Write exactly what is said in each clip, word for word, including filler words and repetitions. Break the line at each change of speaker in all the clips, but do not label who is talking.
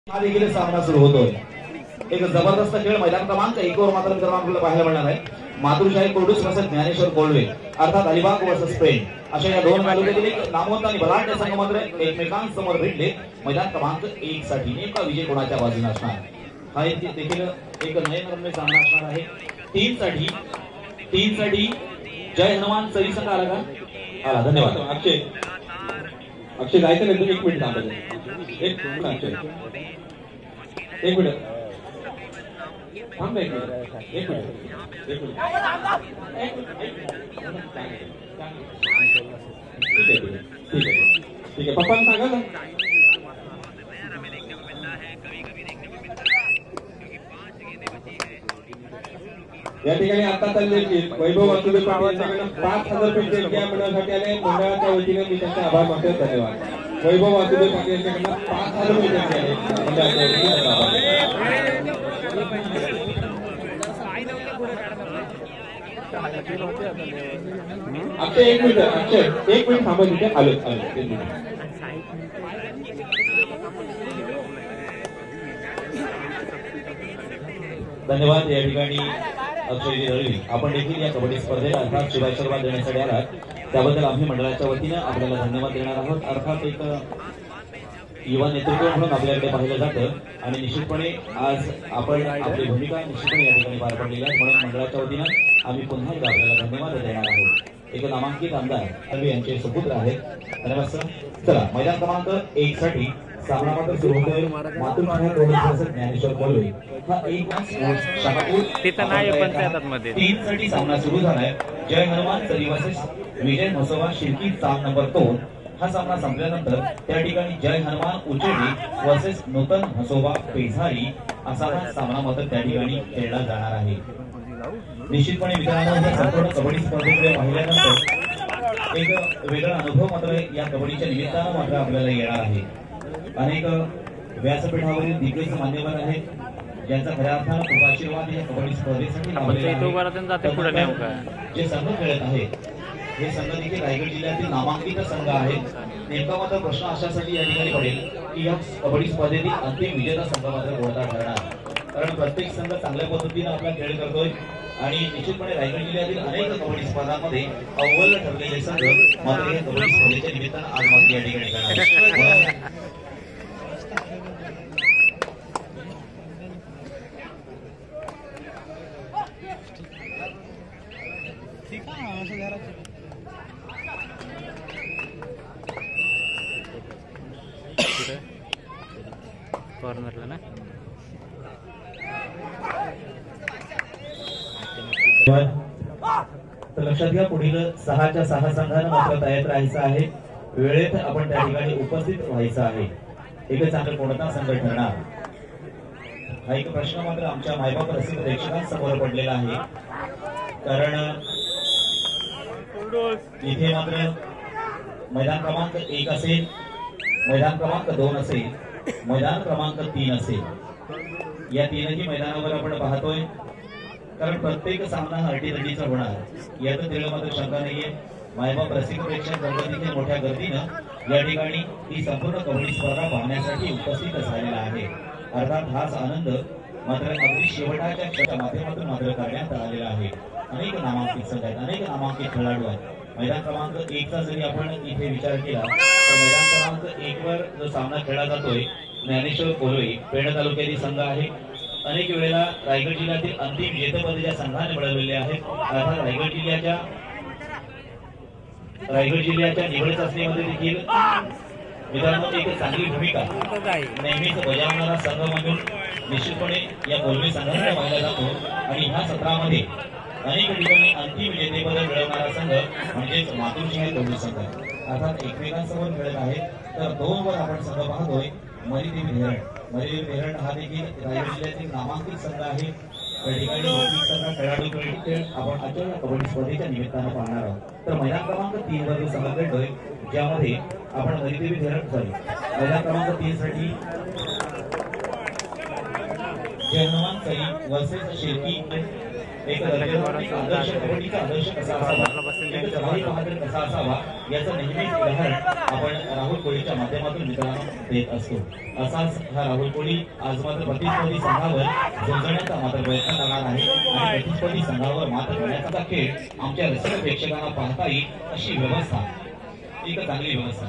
हा देखील सामना सुरू होतोय। एक जबरदस्त खेळ मैदान क्रमांक एक वर मात्र मित्रांनो आपल्याला पाहायला मिळणार आहे। मातृशाही कोडूस वर्सेस ज्ञानेश्वर कोल्वे अर्थात अलिबाग वर्सेस पेण अशा या दोन तालुक्यातील एक नामवंत आणि बलाढ्य संघ मात्र एकमेकांसमोर भिडले। मैदान क्रमांक एक साठी नेमका विजय कोणाच्या बाजूने असणार हा देखील एक नयनरम्य सामना असणार आहे। तीन साठी तीन साठी जय हनुमान सरी संघ आला का? आला, धन्यवाद।
अक्षय अक्षय जायचं नंतर एक मिनिट थांबायचं एक मिनिट अक्षय एक मिनिट थांब एक मिनिट एक मिनिट एक मिनिट ठीक आहे ठीक आहे ठीक आहे पप्पांना सांगा ना। या ठिकाणी आता चालले वैभव वासुदेव पाटील यांच्याकडून पाच हजार रुपये देणगी मिळवण्यासाठी आले मंडळाच्या वतीने मी त्यांचे आभार मानतो। धन्यवाद। वैभव वासुदेव पाटील यांच्याकडून पाच हजार रुपये देणगी आले मंडळाच्या वतीने। अक्षय एक मिनिट अक्षय एक मिनिट थांबा तिथे आलो आलो
धन्यवाद। या ठिकाणी अक्षयजी दळवी आपण देखील या कबड्डी स्पर्धेला अर्थात शुभाशीर्वाद देण्यासाठी आलात त्याबद्दल आम्ही मंडळाच्या वतीने आपल्याला धन्यवाद देणार आहोत। अर्थात एक युवा नेतृत्व म्हणून आपल्याकडे पाहिलं जातं आणि निश्चितपणे आज आपण आपली भूमिका निश्चितपणे या ठिकाणी पार पडलेली आहे म्हणून मंडळाच्या वतीने आम्ही पुन्हा एकदा आपल्याला धन्यवाद देणार आहोत। एक नामांकित आमदार दळवी यांचे सुपुत्र आहेत। धन्यवाद सर। चला मैदान क्रमांक एक साठी सामना मात्र सुरू होतोय। मातृशाही कोडूस वर्सेस ज्ञानेश्वर कोल्वे हा एक शहापूर
तिथं नाही पंचायतांमध्ये
तीन साठी सामना सुरू झालाय। जय हनुमान सरी वर्सेस विजय म्हसोबा शिर्की साम नंबर दोन हा सामना संपल्यानंतर त्या ठिकाणी जय हनुमान उचेडी वर्सेस नूतन म्हसोबा पेझारी असा हा सामना मात्र त्या ठिकाणी खेळला जाणार आहे। निश्चितपणे मित्रांनो या संपूर्ण कबड्डी स्पर्धेकडे पाहिल्यानंतर एक वेगळा अनुभव मात्र या कबड्डीच्या निमित्तानं मात्र आपल्याला येणार आहे। अनेक व्यासपीठावरील दिग्गज मान्यवर आहेत ज्यांचा खऱ्या अर्थानं खूप आशीर्वाद या कबड्डी स्पर्धेसाठी जे संघ खेळत आहेत हे संघ देखील रायगड जिल्ह्यातील नामांकित संघ आहेत। नेमका मात्र प्रश्न अशासाठी या ठिकाणी पडेल की या कबड्डी स्पर्धेतील अंतिम विजेता संघ मात्र कोणता ठरणार कारण प्रत्येक संघ चांगल्या पद्धतीने आपला खेळ करतोय आणि निश्चितपणे रायगड जिल्ह्यातील अनेक कबड्डी स्पर्धांमध्ये अव्वल ठरलेले संघ मात्र या कबड्डी स्पर्धेच्या निमित्तानं आज मात्र या ठिकाणी करणार।
कॉर्नरला ना
तर लक्षात घ्या पुढील सहाच्या सहा संघांना मात्र तयार राहायचं आहे। वेळेत आपण त्या ठिकाणी उपस्थित व्हायचं आहे। एक चांगला कोणता संघ ठरणार हा एक प्रश्न मात्र आमच्या मायबाप रसिक प्रेक्षकांसमोर पडलेला आहे कारण इथे मात्र मैदान क्रमांक एक असेल मैदान क्रमांक दोन असेल मैदान क्रमांक तीन असेल या तीनही मैदानावर आपण पाहतोय कारण प्रत्येक सामना हरटीतडीचा होणार यात तिला मात्र शंका नाहीये। मायबाप रसिक प्रेक्षक वर्ग देखील मोठ्या गर्दीनं या ठिकाणी ही संपूर्ण कबड्डी स्पर्धा पाहण्यासाठी उपस्थित झालेला आहे। अर्थात हाच आनंद मात्र अगदी शेवटाच्या क्षणाच्या माध्यमातून मात्र करण्यात आलेला आहे। अनेक नामांकित संघ आहेत अनेक नामांकित खेळाडू आहेत। मैदान क्रमांक एक चा जरी आपण इथे विचार केला तर मैदान क्रमांक एक वर जो सामना खेळला जातोय ज्ञानेश्वर कोल्वे पेण तालुक्यातील संघ आहे। अनेक वेळेला रायगड जिल्ह्यातील अंतिम जेतेपद ज्या संघाने मिळवलेले आहेत अर्थात रायगड जिल्ह्याच्या रायगड जिल्ह्याच्या निवड चाचणीमध्ये देखील मित्रांनो एक चांगली भूमिका नेहमीच बजावणारा संघ म्हणून निश्चितपणे या कोल्वे संघाने पाहिला जातो आणि ह्या सत्रामध्ये अनेक ठिकाणी अंतिम जेतेपद मिळवणारा संघ म्हणजेच मातृशाही कोल्वे संघ अर्थात एकमेकांसमोर खेळत आहे। तर दोन वर आपण संघ पाहतोय मरीदेवी धेरण मरीदेवी धेरण हा देखील रायगड जिल्ह्यातील नामांकित संघ आहे। त्या ठिकाणी खेळाडू खेळ आपण आजच्या कबड्डी स्पर्धेच्या निमित्तानं पाहणार आहोत। तर मैदान क्रमांक तीन वर संघ खेळतोय ज्यामध्ये आपण मरीदेवी धेरण सॉरी मैदान क्रमांक तीन साठी जय हनुमान सरी वर्सेस शिर्की एक दर्जेदार आदर्श कबड्डीचा आदर्श कसा असावा, एक प्रभावी बहादूर कसा असावा याचं नेहमीच उदाहरण आपण राहुल कोळीच्या माध्यमातून मित्रांनो देत असतो. असाच हा राहुल कोळी आज मात्र प्रतिस्पर्धी संघावर झुंजण्याचा मात्र प्रयत्न करणार आहे आणि प्रतिस्पर्धी संघावर मात्र करण्याचा खेळ आमच्या रसिक प्रेक्षकांना पाहता येईल अशी व्यवस्था, एक चांगली व्यवस्था.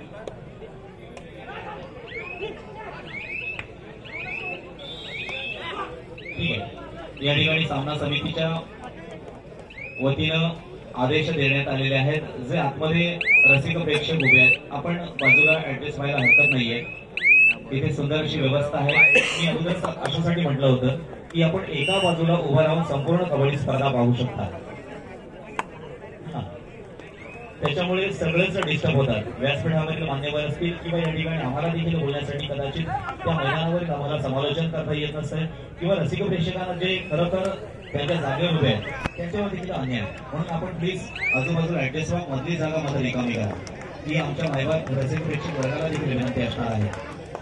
ठीक आहे, या ठिकाणी सामना समितीच्या वतीनं आदेश देण्यात आलेले आहेत. जे आतमध्ये रसिक प्रेक्षक उभे आहेत, आपण बाजूला ऍड्रेस व्हायला हरकत नाहीये. इथे सुंदर अशी व्यवस्था आहे. मी अगोदर अशासाठी म्हटलं होतं की आपण एका बाजूला उभं राहून संपूर्ण कबड्डी स्पर्धा पाहू शकता. त्याच्यामुळे सगळेच डिस्टर्ब होतात. व्यासपीठावरील मान्यवर असतील किंवा या ठिकाणी आम्हाला देखील बोलण्यासाठी कदाचित त्या मैदानावर आम्हाला समालोचन करता येत नसेल किंवा रसिक प्रेक्षकांना जे खरोखर त्यांच्या जागेवर उभे आहेत त्यांच्यावर देखील अन्याय. म्हणून आपण प्लीज आजूबाजूला ऍड्रेस वा मधली जागा मध्ये रिकामी करा. ही आमच्या मायबाप रसिक प्रेक्षक वर्गाला देखील विनंती असणार आहे.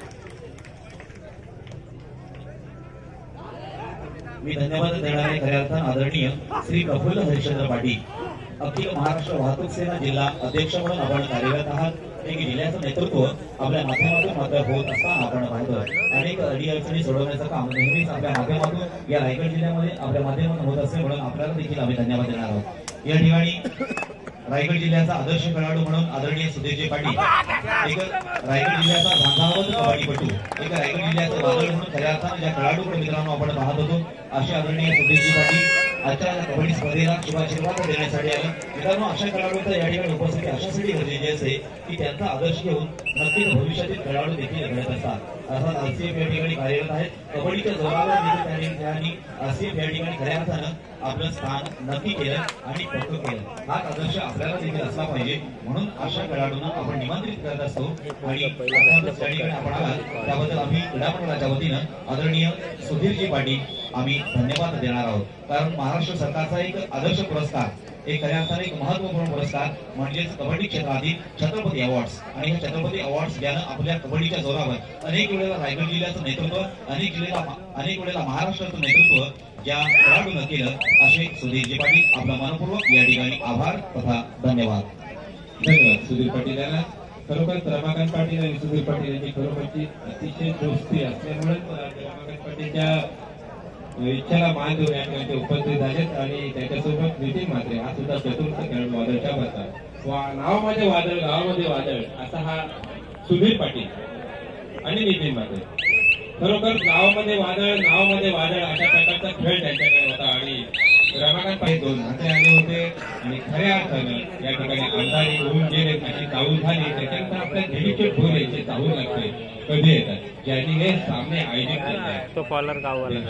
मी धन्यवाद देणार आहे खऱ्या अर्थानं आदरणीय श्री प्रफुल्ल हरिश्चंद्र पाटील, अखिल महाराष्ट्र वाहतूक सेना जिल्हा अध्यक्ष म्हणून आपण कार्यरत आहात. एक जिल्ह्याचं नेतृत्व आपल्या माध्यमातून मात्र होत असताना आपण पाहतोय. अनेक अडीअडचणी सोडवण्याचं काम नेहमीच आपल्या माध्यमातून या रायगड जिल्ह्यामध्ये आपल्या माध्यमातून होत असते, म्हणून आपल्याला देखील आम्ही धन्यवाद देणार आहोत. या ठिकाणी रायगड जिल्ह्याचा आदर्श खेळाडू म्हणून आदरणीय सुधीरजी पाटील, एक रायगड जिल्ह्याचा धांधावत कबड्डीपटू, एक रायगड जिल्ह्याचं वादळ म्हणून खऱ्या अर्थानं ज्या खेळाडूकडे मित्रांनो आपण पाहत होतो असे आदरणीय सुधीरजी पाटील आजच्या कबड्डी स्पर्धेला शुभाशीर्वाद देण्यासाठी आले. मित्रांनो, अशा खेळाडूंचा या ठिकाणी उपस्थिती अशासाठी गरजेची असते की त्यांचा आदर्श घेऊन नक्कीच भविष्यातील खेळाडू देखील घडत असतात. अर्थात आरसीएफ या ठिकाणी कार्यरत आहेत. कबड्डीच्या जोरावर देखील त्यांनी आरसीएफ या ठिकाणी खऱ्या अर्थानं आपलं स्थान नक्की केलं आणि पक्क केलं. हाच आदर्श आपल्याला देखील असला पाहिजे, म्हणून अशा खेळाडूंना आपण निमंत्रित करत असतो. आणि अर्थातच या ठिकाणी आपण आलात त्याबद्दल आम्ही क्रीडा मंडळाच्या वतीनं आदरणीय सुधीरजी पाटील आम्ही धन्यवाद देणार आहोत. कारण महाराष्ट्र सरकारचा एक आदर्श पुरस्कार, एक खऱ्या अर्थाने एक महत्वपूर्ण पुरस्कार म्हणजेच कबड्डी क्षेत्रातील छत्रपती अवॉर्ड्स, आणि हे छत्रपती अवॉर्ड्स ज्यानं आपल्या कबड्डीच्या जोरावर अनेक वेळेला रायगड जिल्ह्याचं नेतृत्व, अनेक वेळेला अनेक वेळेला महाराष्ट्राचं नेतृत्व ज्या खेळाडूनं केलं असे सुधीरजी पाटील आपला मनपूर्वक या ठिकाणी आभार तथा धन्यवाद.
धन्यवाद सुधीर पाटील यांना. खरोखर रमाकांत पाटील आणि सुधीर पाटील यांची खरोखरची अतिशय दोस्ती असल्यामुळे रमाकांत पाटीलच्या इच्छाला मान देऊन या ठिकाणी उपस्थित झालेत. आणि त्याच्यासोबत नितीन म्हात्रे हा सुद्धा चतुर्थ खेळाडू वादळच्या बसतात. नावामध्ये वादळ, गावामध्ये वादळ असा हा सुधीर पाटील आणि नितीन म्हात्रे. खरोखर गावामध्ये वादळ, नावामध्ये वादळ अशा प्रकारचा खेळ त्यांच्याकडे होता. आणि रमाकांत पाटील दोन हाते आले होते आणि खऱ्या अर्थानं या ठिकाणी अंधारी होऊन गेले अशी चाहूल झाली. त्याच्यानंतर आपल्या दिलीचे भोर यांचे चाहूल लागते कधी येतात ज्यांनी हे सामने आयोजित केले आहेत.
तो कॉलर गावाला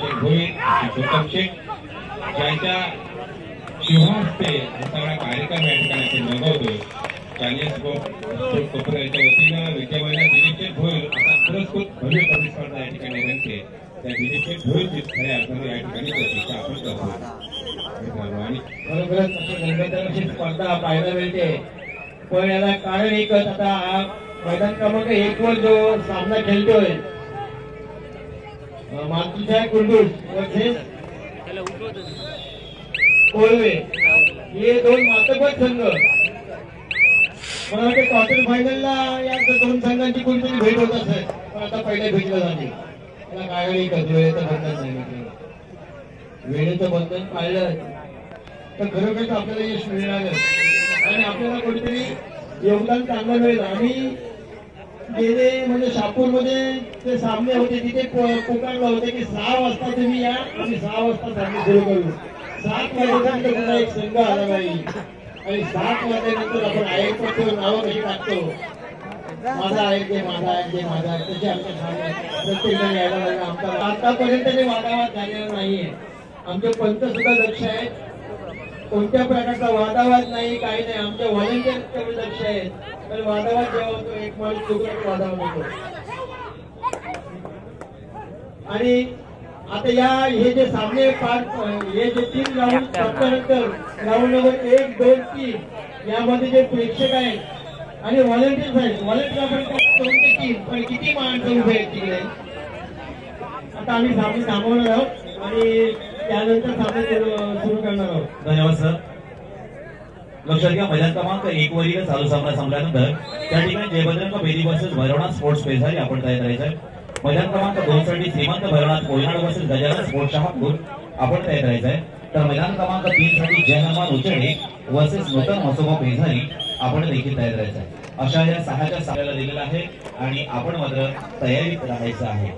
ज्यांच्या शिवहस्ते हा सगळा कार्यक्रम या ठिकाणी आपण रंगवतोय. कोपऱ्याच्या वतीनं विद्यमान दिलीपचे भोर असा पुरस्कृत भव्य प्रतिस्पर्धा या ठिकाणी रंगते. त्या दिलीपचे भोरची खऱ्या अर्थाने या ठिकाणी प्रतीक्षा आपण करतो. आणि
खरोखरच अशी स्पर्धा पाहायला मिळते. पण याला कारण एकच, आता हा मैदान क्रमांक एक वर जो सामना खेळतोय मातुसाहेब कुंडूस वर्सेस कोळवे, हे दोन मातबर संघ. मला वाटतं क्वार्टर फायनलला या दोन संघांची कोणतरी भेट होत असेल, पण आता पहिल्या भेटला झाली. त्याला काय एकच वेळेचं बंधन सांगितलं, वेळेचं बंधन पाळलं तर खरोखरच आपल्याला यश मिळणार आणि आपल्याला कोणीतरी योगदान चांगलं मिळेल. आम्ही गेले म्हणजे शापूरमध्ये ते सामने होते, तिथे पुकारलं होतं की सहा वाजता तुम्ही या, आम्ही सहा वाजता सामने सुरू करू. सात वाजेपर्यंत पुन्हा एक संघ आला नाही आणि सात वाजल्यानंतर आपण आयोजक नावं कशी टाकतो, माझा आहे ते माझा आहे ते माझा आहे, तसे आमच्या सामने प्रत्येकाने यायला लागला. आमचा आतापर्यंत ते वादावाद झालेला नाहीये. आमचे पंच सुद्धा लक्ष आहेत, कोणत्या प्रकारचा वादावाद नाही, काही नाही. आमच्या व्हॉलेंटियर कमी लक्ष आहेत. पण वादावाद जेव्हा होतो एक माणूस चुकला वादावाद होतो. आणि आता या हे जे सामने पाच हे जे तीन राऊंड संपल्यानंतर राऊंड नंबर एक दोन तीन यामध्ये जे प्रेक्षक आहेत आणि व्हॉलेंटियर्स आहेत, व्हॉलेंटियर आपण दोन ते तीन, पण किती माणसं उभे आहेत तिकडे. आता आम्ही सामने थांबवणार आहोत आणि त्यानंतर सामने सुरू करणार आहोत.
धन्यवाद सर. लक्षात घ्या मैदान क्रमांक एक वरील चालू सामना संपल्यानंतर त्या ठिकाणी जयभद्रंग बेदी वर्सेस भैरवनाथ स्पोर्ट्स पेझारी आपण तयार करायचंय. मैदान क्रमांक दोन साठी श्रीमंत भैरवनाथ कोयनाड वर्सेस गजानन स्पोर्ट्स शहापूर आपण तयार करायचंय. तर मैदान क्रमांक तीन साठी जय हनुमान उचेडे वर्सेस नूतन मसोबा पेझारी आपण देखील तयार करायचंय. अशा या सहाच्या सामन्याला दिलेला आहे आणि आपण मात्र तयारीत राहायचं आहे.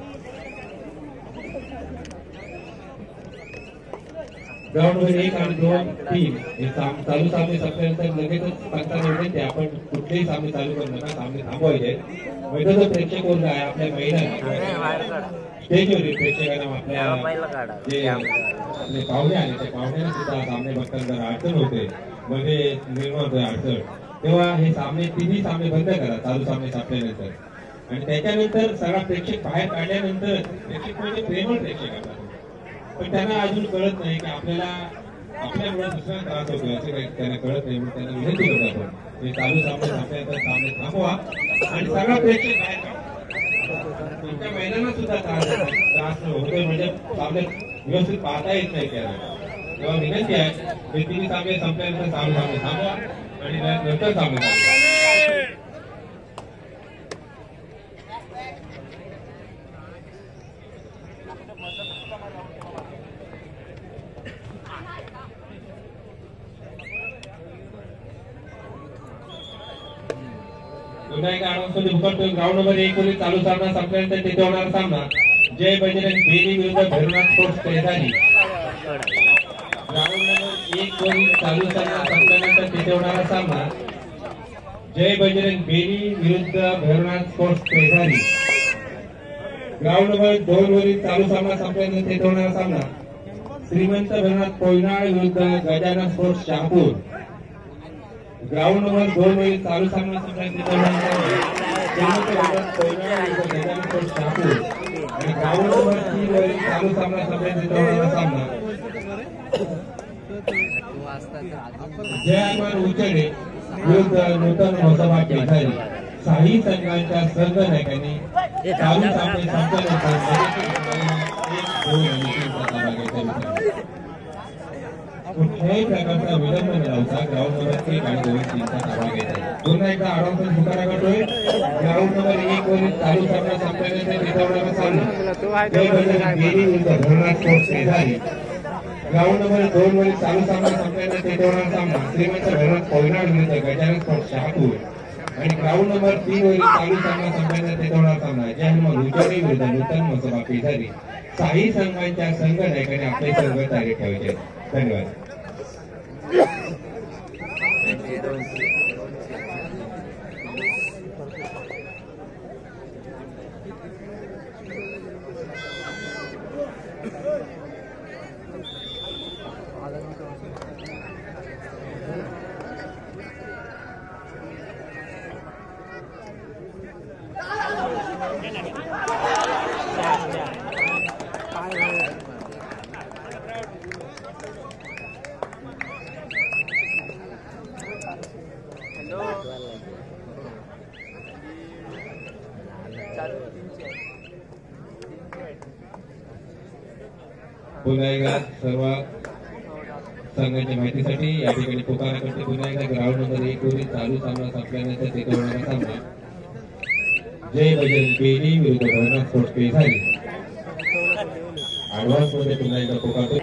ग्राउंडवर एक आणि दोन तीन हे चालू सामने संपल्यानंतर लगेचच सांगता येईल ते आपण कुठलेही सामने चालू करू नका, सामने थांबवायचे. मैदानाचा प्रेक्षक वर्ग आहे आपल्या महिला स्टेजवर प्रेक्षकांना आपल्या जे आपले पाहुणे आले त्या पाहुण्यांना सुद्धा सामने बघताना जर अडचण होते मध्ये निर्माण होते अडचण, तेव्हा हे सामने तिन्ही सामने बंद करा चालू सामने संपल्यानंतर. आणि त्याच्यानंतर सगळा प्रेक्षक बाहेर काढल्यानंतर प्रेक्षक म्हणजे प्रेमळ प्रेक्षक असतात, पण त्यांना अजून कळत नाही की आपल्याला आपल्यामुळे दुसरा त्रास होतो असं काही त्यांना कळत नाही. म्हणून त्यांना विनंती करतो आपण हे चालू सामने संपल्यानंतर सामने थांबवा आणि सगळा प्रेक्षक बाहेर काढा. तुमच्या महिलांना सुद्धा त्रास त्रास होतोय म्हणजे सामने व्यवस्थित पाहता येत नाही त्याला. तेव्हा विनंती आहे हे तिन्ही सामने संपल्यानंतर चालू सामने थांबवा आणि नंतर सामने थांबवा. पुन्हा एकदा अनाउन्समेंट करतो. ग्राउंड नंबर एक वरील चालू सामना संपल्यानंतर तिथे होणारा सामना जय बजरंग बेदी विरुद्ध Bhairavnath sports Pezari. Ground number एक वरील चालू सामना संपल्यानंतर तिथे होणारा सामना जय बजरंग बेदी विरुद्ध Bhairavnath sports Pezari. Ground number दोन वरील चालू सामना संपल्यानंतर तिथे होणारा सामना श्रीमंत भैरवनाथ कोयनाड विरुद्ध Gajanan sports Shahapur. Ground number दोन वरील चालू सामना संपल्यानंतर श्रीमंत भैरवनाथ कोयनाड विरुद्ध गजानन स्पोर्ट्स शहापूर. आणि ग्राउंड नंबर तीन वरील चालू सामना संपल्यानंतर होणारा सामना जय हनुमान उचेडे विरुद्ध नूतन मसोबा पेझारी. साही संघांच्या संघनायकांनी चालू सामने संपल्यानंतर कुठल्याही प्रकारचा विलंब न लावता ग्राउंड नंबर एक आणि दोन तीनचा ताबा घ्यायचा. पुन्हा एकदा अनाउन्समेंट पुकारा करतोय. ग्राउंड नंबर एक वरील चालू सामना संपल्यानंतर तिथे होणारा सामना जय बजरंग बेदी विरुद्ध Bhairavnath sports Pezari. Ground number दोन वरील चालू सामना संपल्यानंतर तिथे होणारा सामना श्रीमंत भैरवनाथ कोयनाड विरुद्ध गजानन स्पोर्ट्स शहापूर. आणि ग्राउंड नंबर तीन वरील चालू सामना संपल्यानंतर तिथे होणारा सामना जय हनुमान उचेडे विरुद्ध नूतन मसोबा पेझारी. साही संघांच्या संघनायकांनी आपले संघ तयारी ठेवायचे. धन्यवाद. पुन्हा एकदा सर्व संघांच्या माहितीसाठी या ठिकाणी पुकारा करते. पुन्हा एकदा ग्राउंड नंबर एक वरील चालू सामना संपल्यानंतर तिथे होणारा सामना जय बजरंग बेदी विरुद्ध भैरवनाथ स्पोर्ट्स पेझारी. ऍडव्हान्स मध्ये पुन्हा एकदा पुकारतो.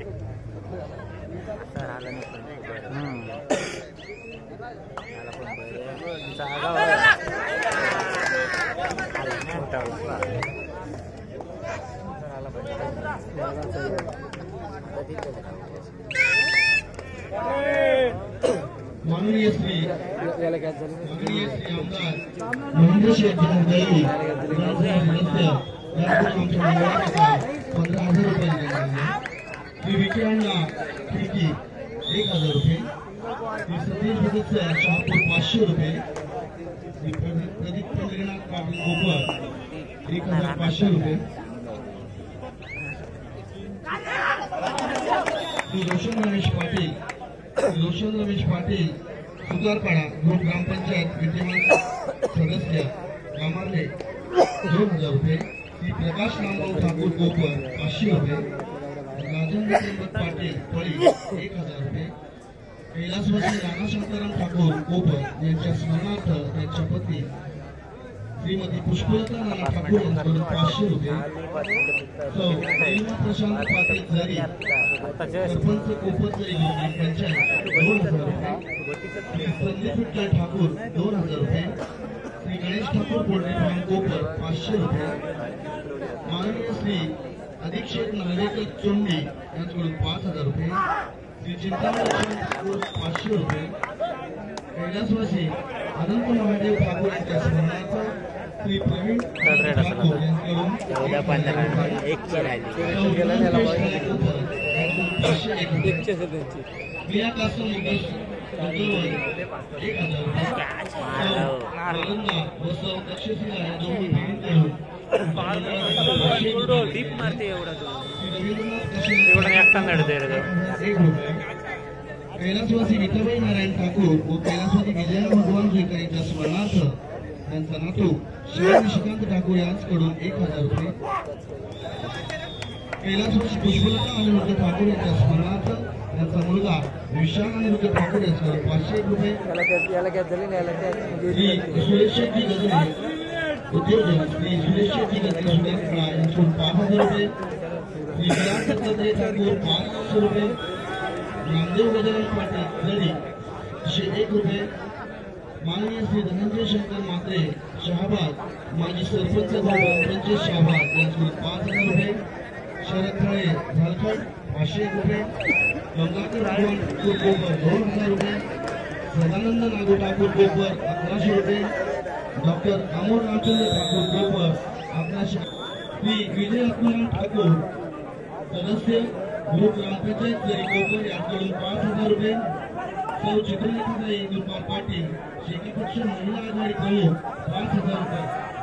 माननीय श्री माननीय श्री आमदार महेंद्र शेठ महोदयांनी पंधरा हजार रुपये दिलेले आहे. श्री विक्रांतला खिडकी एक हजार रुपये, श्री सतीश सदस्य शहापूर पाचशे रुपये, श्री प्रदीप पंढरीनाथ पाटील कोपर एक हजार पाचशे रुपये, श्री रोशन रमेश पाटील रोशन रमेश पाटील सुतारपाडा ग्रुप ग्रामपंचायत विद्यमान सदस्य कामारले दोन हजार रुपये, श्री प्रकाश नामदेव ठाकूर कोपर पाचशे रुपये, राजेंद्र त्रिपत पाटील पळी एक हजार रुपये. कैलासवासी राणा शांताराम ठाकूर कोपर यांच्या स्मरणार्थ त्यांच्या पत्नी श्रीमती पुष्पलता नाना ठाकूर यांच्याकडून पाचशे रुपये. सौ नीलिमा प्रशांत पाटील जरी सरपंच कोपर जरी पंचायत दोन हजार रुपये. श्री संदीप विठ्ठल ठाकूर दोन हजार रुपये. श्री गणेश ठाकूर पोल्ट्री फार्म कोपर पाचशे रुपये. माननीय श्री अधीक्षक नागरिक चोंडी यांच्याकडून पाच हजार रुपये. श्री चिंतामणी ठाकूर पाचशे रुपये. कैलासवासी अनंत महादेव ठाकूर यांच्या स्मरणार्थ श्री प्रवीण ठाकूर यांच्याकडून प्रिया कासम मुकेश एक हजार रुपये. बसव तक्षशिला या दोन्ही बहिणींकडून
डीप मारते एवढा एवढा एकटा नडते
एक रुपये. कैलासवासी विठाबाई नारायण ठाकूर व कैलासवासी विजया भगवान जोईकर यांच्या स्मरणार्थ त्यांचा नातू शिव निशिकांत ठाकूर यांच्याकडून एक हजार रुपये. कैलासवासी पुष्पलता अनिरुद्ध ठाकूर यांच्या स्मरणार्थ त्यांचा मुलगा विशाल अनिरुद्ध ठाकूर यांच्याकडून पाचशे एक रुपये. श्री सुरेश शेट्टी गजरे उद्योजक श्री सुरेश शेट्टी गजरे सुरेश यांच्याकडून पाच हजार रुपये. श्री विराट दत्तात्रय ठाकूर पाचशे रुपये. नामदेव गजानन पाटील जरी एकशे एक रुपये. माननीय श्री धनंजय शंकर म्हात्रे शहाबाद माजी सरपंच पंचेश शहाबाद यांच्याकडून पाच हजार रुपये. शरद खळे झारखंड पाचशे एक रुपये. गंगाकर भगवान ठाकूर कोपर दोन हजार रुपये. सदानंद नागू ठाकूर कोपर अकराशे रुपये. डॉक्टर अमोल रामचंद्र ठाकूर कोपर अकराशे. श्री विजय अकुलाल ठाकूर सदस्य ग्रुप ग्रामपंचायत जरी कोपर यांच्याकडून पाच हजार रुपये. सौ चित्रलेखाताई दुपार पाटील शेती पक्ष महिला आघाडी प्रमुख पाच हजार रुपये.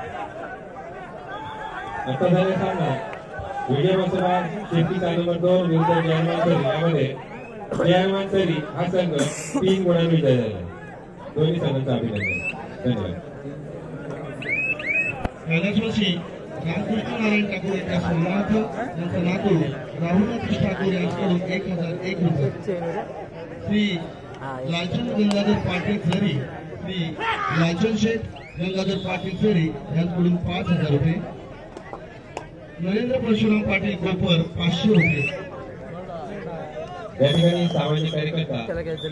आता झाले सांगा व्हिडिओ बसवा शेती नंबर दोन विरुद्ध जयमानसरी यामध्ये जयमानसरी हा संघ तीन गुणांनी विजय झाला. दोन्ही संघांचं अभिनंदन. धन्यवाद.
कैलासवासी रामकृष्ण नारायण ठाकूर यांच्या स्मरणार्थ त्यांचा नातू राहुल ठाकूर यांच्याकडून एक हजार एक रुपये. श्री लालचंद गंगाधर पाटील जरी श्री लालचंद शेठ गंगाधर पाटील जरी यांच्याकडून पाच हजार रुपये. नरेंद्र परशुराम पाटील कोपर पाचशे रुपये.
या ठिकाणी सामाजिक कार्यकर्ता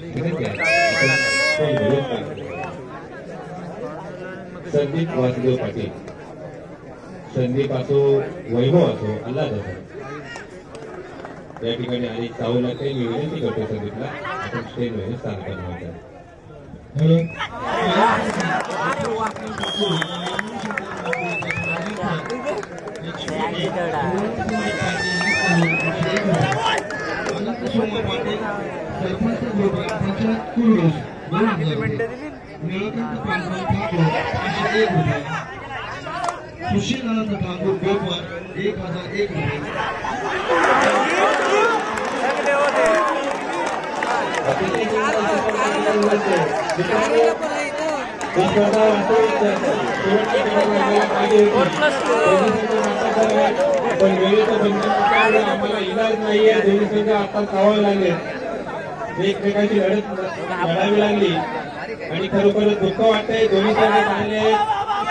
संदीप वासुदेव पाटील संदीप असो वैभव असो अल्लाद असो या ठिकाणी अनेक चावल लागते. मी विनंती करतो संदीपला आपण स्टेजमध्ये स्थान करणार.
अनंत सोमा पाटील सरपंच ग्रामपंचायत कुर्डूस दोन हजार रुपये. निळकंठ पांडुरंग ठाकूर पाचशे एक रुपये. सुशील अनंत ठाकूर कोपर एक हजार एक रुपये.
पण वेळेचं बंधन आम्हाला इलाज नाहीये. दोन्ही संघ आता धावावे लागले. एकमेकांची लढत लढावी लागली आणि खरोखरच दुःख वाटतंय. दोन्ही संघ चांगले आहेत.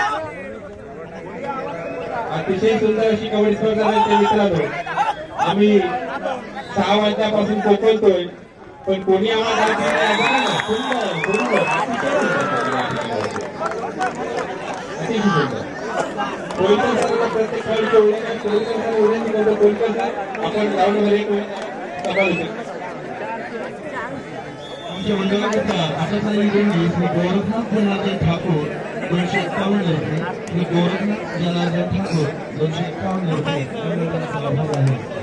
अतिशय सुंदर अशी कबड्डी स्पर्धा झाली मित्रांनो. आम्ही सहा वाजल्यापासून कोकलतोय पण कोणी आम्हाला सुंदर सुंदर अतिशय सुंदर. कोळीकर सरांना प्रत्येक खेळाडूच्या उद्या कोळीकर सर विनंती करतो. कोळीकर सर आपण ग्राउंडवर एक सभा होते.
आमच्या मंडळाकरता आता झालेली देणगी श्री गोरखनाथ जनार्दन ठाकूर दोनशे एक्कावन्न रुपये. श्री गोरखनाथ जनार्दन ठाकूर दोनशे एक्कावन्न रुपये.